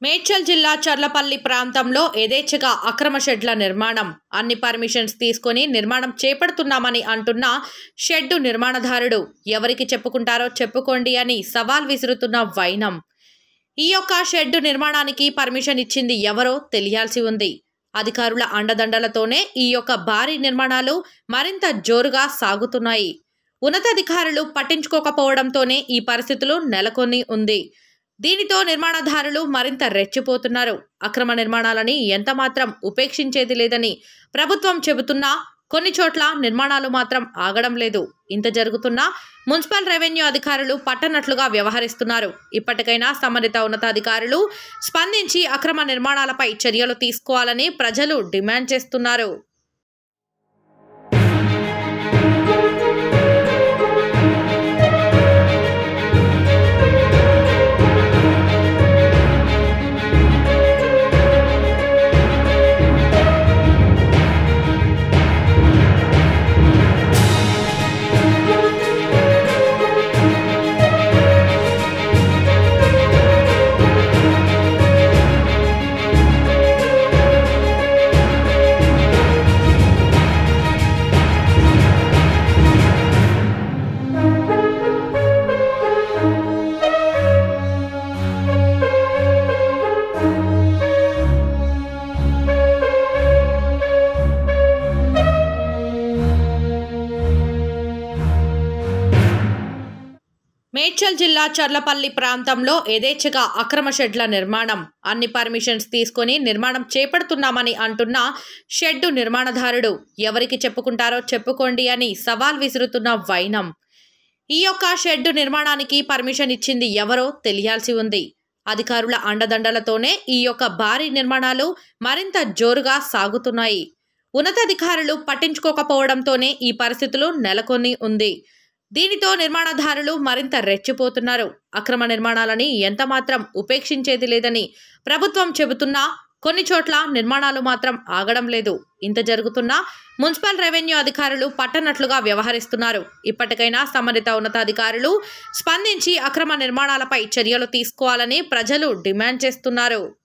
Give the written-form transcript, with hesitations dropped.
మేడ్చల్ జిల్లా చర్లపల్లి ప్రాంతంలో యథేచ్ఛగా అక్రమ షెడ్ల నిర్మాణం. అన్ని పర్మిషన్స్ తీసుకొని నిర్మాణం చేపడుతున్నామని అంటున్న షెడ్డు నిర్మాణదారుడు ఎవరికి చెప్పుకుంటారో చెప్పుకోండి అని సవాల్ విసురుతున్న వైనం. ఈ యొక్క షెడ్డు నిర్మాణానికి పర్మిషన్ ఇచ్చింది ఎవరో తెలియాల్సి ఉంది. అధికారుల అండదండలతోనే ఈ యొక్క భారీ నిర్మాణాలు మరింత జోరుగా సాగుతున్నాయి. ఉన్నతాధికారులు పట్టించుకోకపోవడంతోనే ఈ పరిస్థితులు నెలకొని ఉంది. దీనితో నిర్మాణదారులు మరింత రెచ్చిపోతున్నారు. అక్రమ నిర్మాణాలని ఎంతమాత్రం ఉపేక్షించేది లేదని ప్రభుత్వం చెబుతున్నా కొన్ని చోట్ల నిర్మాణాలు మాత్రం ఆగడం లేదు. ఇంత జరుగుతున్నా మున్సిపల్ రెవెన్యూ అధికారులు పట్టనట్లుగా వ్యవహరిస్తున్నారు. ఇప్పటికైనా సంబంధిత ఉన్నతాధికారులు స్పందించి అక్రమ నిర్మాణాలపై చర్యలు తీసుకోవాలని ప్రజలు డిమాండ్ చేస్తున్నారు. మేడ్చల్ జిల్లా చర్లపల్లి ప్రాంతంలో యథేచ్ఛగా అక్రమ షెడ్ల నిర్మాణం. అన్ని పర్మిషన్స్ తీసుకొని నిర్మాణం చేపడుతున్నామని అంటున్న షెడ్డు నిర్మాణదారుడు ఎవరికి చెప్పుకుంటారో చెప్పుకోండి అని సవాల్ విసురుతున్న వైనం. ఈ యొక్క షెడ్డు నిర్మాణానికి పర్మిషన్ ఇచ్చింది ఎవరో తెలియాల్సి ఉంది. అధికారుల అండదండలతోనే ఈ యొక్క భారీ నిర్మాణాలు మరింత జోరుగా సాగుతున్నాయి. ఉన్నతాధికారులు పట్టించుకోకపోవడంతోనే ఈ పరిస్థితులు నెలకొని ఉంది. దీనితో నిర్మాణదారులు మరింత రెచ్చిపోతున్నారు. అక్రమ నిర్మాణాలని ఎంతమాత్రం ఉపేక్షించేది లేదని ప్రభుత్వం చెబుతున్నా కొన్ని చోట్ల నిర్మాణాలు మాత్రం ఆగడం లేదు. ఇంత జరుగుతున్నా మున్సిపల్ రెవెన్యూ అధికారులు పట్టనట్లుగా వ్యవహరిస్తున్నారు. ఇప్పటికైనా సంబంధిత ఉన్నతాధికారులు స్పందించి అక్రమ నిర్మాణాలపై చర్యలు తీసుకోవాలని ప్రజలు డిమాండ్ చేస్తున్నారు.